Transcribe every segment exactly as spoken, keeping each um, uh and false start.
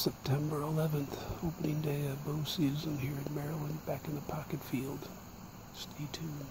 September eleventh, opening day of bow season here in Maryland, back in the pocket field. Stay tuned.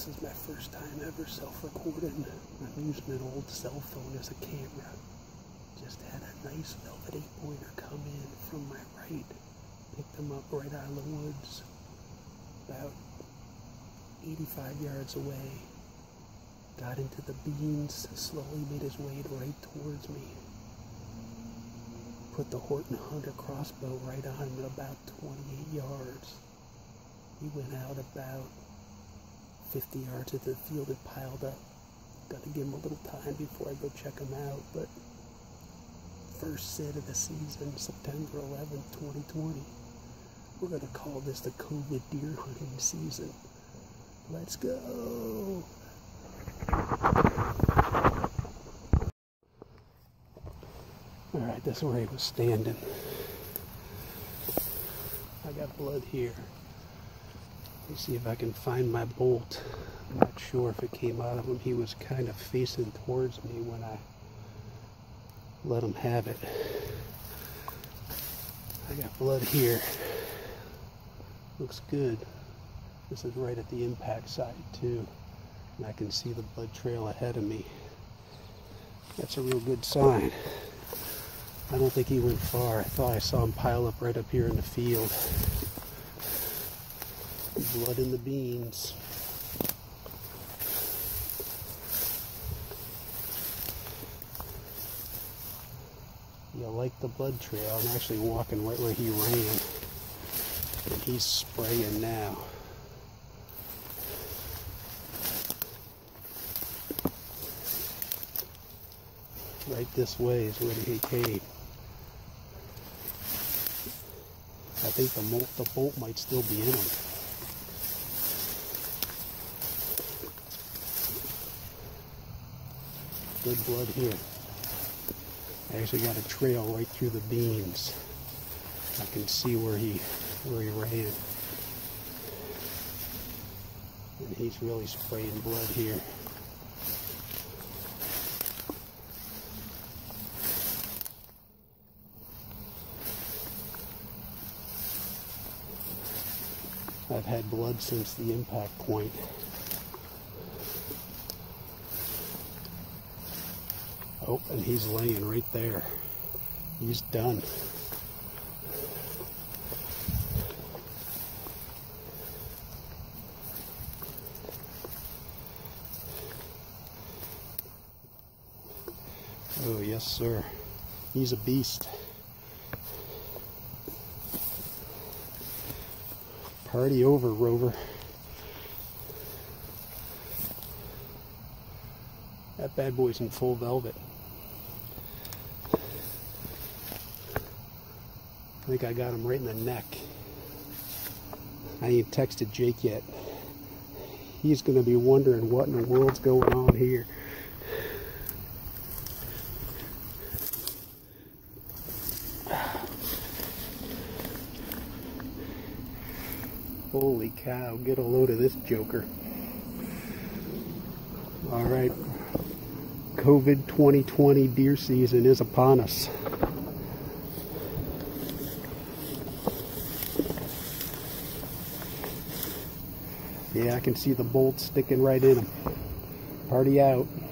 This is my first time ever self-recording. I'm using an old cell phone as a camera. Just had a nice velvet eight-pointer come in from my right. Picked him up right out of the woods, about eighty-five yards away. Got into the beans, slowly made his way right towards me. Put the Horton Hunter crossbow right on him at about twenty-eight yards. He went out about fifty yards into the field and piled up. Got to give him a little time before I go check him out, but first sit of the season, September eleventh, twenty twenty. We're going to call this the COVID deer hunting season. Let's go! Alright, that's where he was standing. I got blood here. Let me see if I can find my bolt. I'm not sure if it came out of him. He was kind of facing towards me when I let him have it. I got blood here. Looks good. This is right at the impact side too. And I can see the blood trail ahead of me. That's a real good sign. I don't think he went far. I thought I saw him pile up right up here in the field. Blood in the beans. You like the blood trail. I'm actually walking right where he ran. And he's spraying now. Right this way is where he came. I think the bolt, the bolt might still be in him. Good blood here. I actually got a trail right through the beans. I can see where he where he ran. And he's really spraying blood here. I've had blood since the impact point. Oh, and he's laying right there. He's done. Oh, yes, sir. He's a beast. Party over, Rover. That bad boy's in full velvet. I think I got him right in the neck. I ain't texted Jake yet. He's going to be wondering what in the world's going on here. Holy cow, get a load of this joker. Alright, COVID twenty twenty deer season is upon us. Yeah, I can see the bolt sticking right in him. Party out.